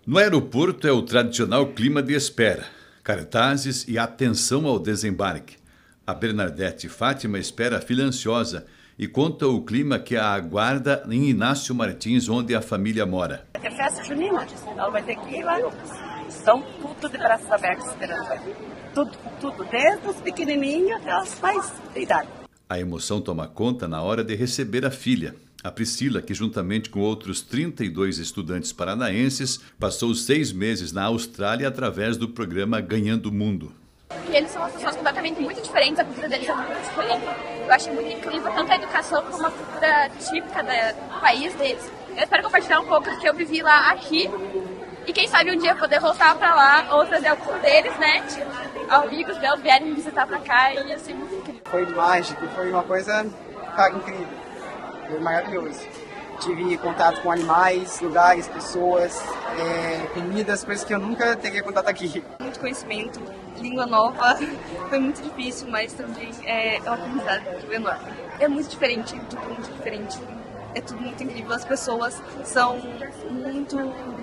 No aeroporto é o tradicional clima de espera, cartazes e atenção ao desembarque. A Bernadette Fátima espera a filha ansiosa e conta o clima que a aguarda em Inácio Martins, onde a família mora. É festa junina, ela vai ter que ir lá. Estão tudo de braços abertos esperando. Tudo, desde os pequenininhos até os mais de idade. A emoção toma conta na hora de receber a filha. A Priscila, que juntamente com outros 32 estudantes paranaenses, passou 6 meses na Austrália através do programa Ganhando o Mundo. E eles são pessoas completamente muito diferentes, a cultura deles é muito diferente. Eu acho muito incrível tanto a educação como a cultura típica do país deles. Eu espero compartilhar um pouco do que eu vivi lá aqui e quem sabe um dia poder voltar pra lá ou trazer algum deles, né? Amigos meus vierem me visitar pra cá e assim, muito incrível. Foi mágico, foi uma coisa, incrível. Foi maravilhoso. Tive contato com animais, lugares, pessoas, comidas, coisas que eu nunca teria contato aqui. Muito conhecimento, língua nova, foi muito difícil, mas também é uma comunidade enorme. É muito diferente, tudo muito diferente, é tudo muito incrível. As pessoas são muito...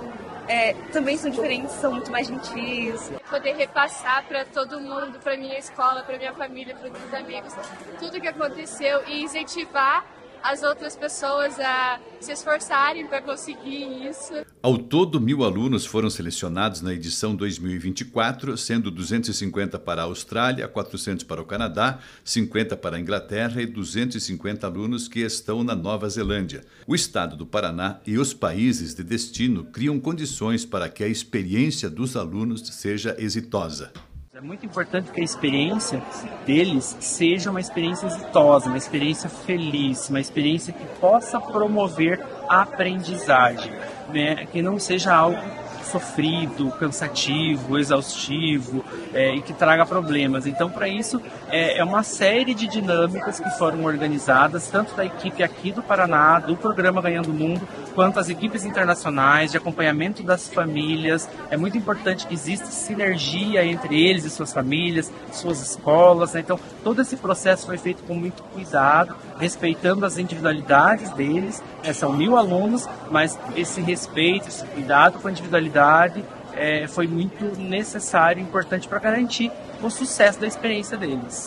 também são diferentes, são muito mais gentis. Poder repassar para todo mundo, para minha escola, para minha família, para meus amigos, tudo que aconteceu e incentivar as outras pessoas a se esforçarem para conseguir isso. Ao todo, 1.000 alunos foram selecionados na edição 2024, sendo 250 para a Austrália, 400 para o Canadá, 50 para a Inglaterra e 250 alunos que estão na Nova Zelândia. O estado do Paraná e os países de destino criam condições para que a experiência dos alunos seja exitosa. É muito importante que a experiência deles seja uma experiência exitosa, uma experiência feliz, uma experiência que possa promover a aprendizagem, né? Que não seja algo sofrido, cansativo, exaustivo e que traga problemas. Então, para isso, é uma série de dinâmicas que foram organizadas, tanto da equipe aqui do Paraná, do programa Ganhando o Mundo, quanto as equipes internacionais, de acompanhamento das famílias. É muito importante que exista sinergia entre eles e suas famílias, suas escolas, né? Então, todo esse processo foi feito com muito cuidado, respeitando as individualidades deles. São 1.000 alunos, mas esse respeito, esse cuidado com a individualidade foi muito necessário e importante para garantir o sucesso da experiência deles.